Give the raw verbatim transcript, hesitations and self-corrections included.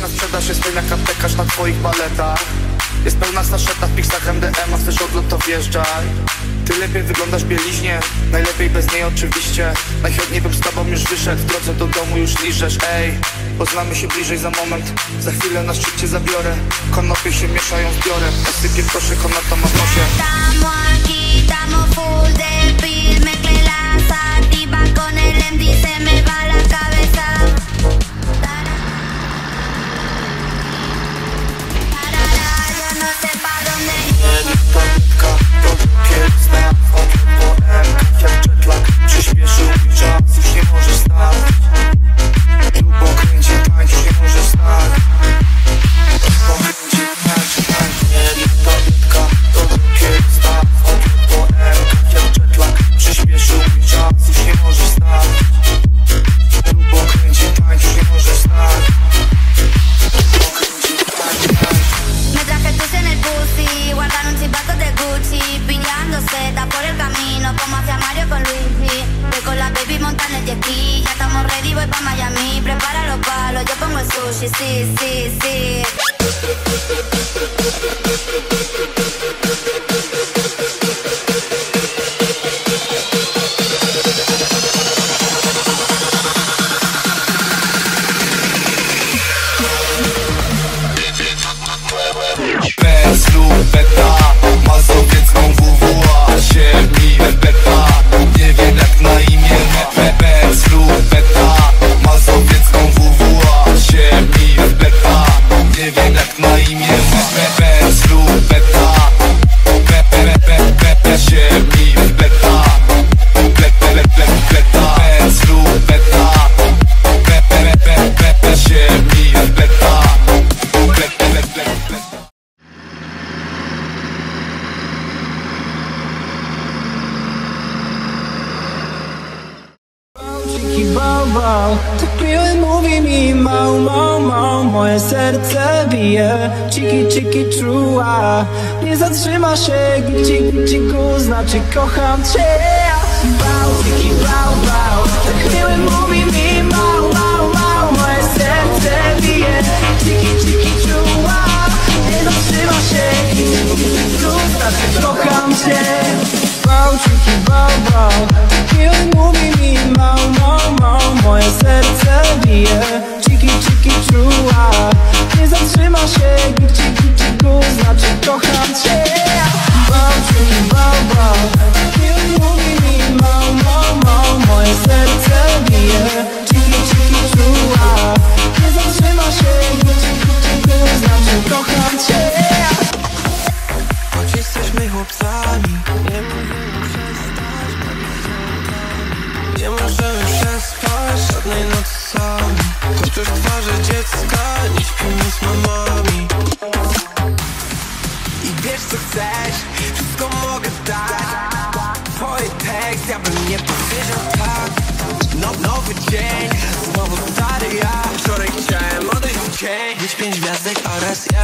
na sprzedaż, jest jak aptekarz na twoich baletach. Jest pełna saszeta w piksach M D M, a chcesz odlot to wjeżdżaj. Ty lepiej wyglądasz w bieliźnie, najlepiej bez niej oczywiście. Najchętniej bym z tobą już wyszedł, w drodze do domu już liżesz. Ej, poznamy się bliżej za moment, za chwilę na szczyt cię zabiorę. Konopie się mieszają z biorem, nasypię w koszyk, ona to ma w nosie. Estamos aquí, estamos full de pil. Mezclé la sativa con el M D, se me va la cabeza. Tarara, yo no sé pa' dónde ir. Kiedyś po M, jak jetlag przyspieszył mój czas, już nie możesz stać. Lubo kręci, tańcz, już nie możesz stać. Lubo kręci, tańcz, tańcz. Nie, to nitka, to kiedyś po M, jak jetlag przyspieszył mój czas, już nie możesz stać. Lubo kręci, tańcz, już nie możesz stać. Lubo kręci, tańcz, tańcz. Me traje tus en el pussy, guardaron chivatos de Gucci, pillando setas por el camino, como hacia Mario con Luigi. Voy con la baby montando el jet ski, ya estamos ready, voy pa' Miami. Prepara los palos, yo pongo el sushi, sí, sí, sí. Bez lub beta, mazowiecką W W A się mi beta, nie wiem jak na imię. Bez lub beta, mazowiecką W W A się mi beta, nie wiem jak na imię. Bez lub beta, się mi beta, beta. Bez lub beta, się mi beta. Bał, tak miły mówi mi mał, mał, mał. Moje serce bije, ciki, ciki, trua. Nie zatrzyma się, gici, giciku, znaczy kocham cię. Bał, ciki, bał, bał, tak miły mówi mi mał, mał, mał. Moje serce bije, ciki, ciki, trua. Nie zatrzyma się, gici, giciku, znaczy kocham cię. Bał, ciki, bał, bał, tak miły mówi mi mał, mał, mał. Moje serce bije, ciki, ciki, trua. Nie zatrzyma się, gici, giciku, znaczy kocham cię. Bał, ciki, bał, bał, tak miły mówi mi mał, mał, mał. Moje serce bije, ciki, ciki, trua. Nie zatrzyma się, gici, giciku, znaczy kocham cię. Choć jesteśmy chłopcami, nie możemy przestać, nie możemy przespać żadnej nocy sami. Chociaż twarze dziecka, nie śpimy z mamami. I wiesz co chcesz, wszystko mogę dać. Twoje tekst, ja bym nie powiedział tak. No, nowy dzień, znowu stary ja. Wczoraj chciałem odejść w cień, mieć pięć gwiazdek oraz ja.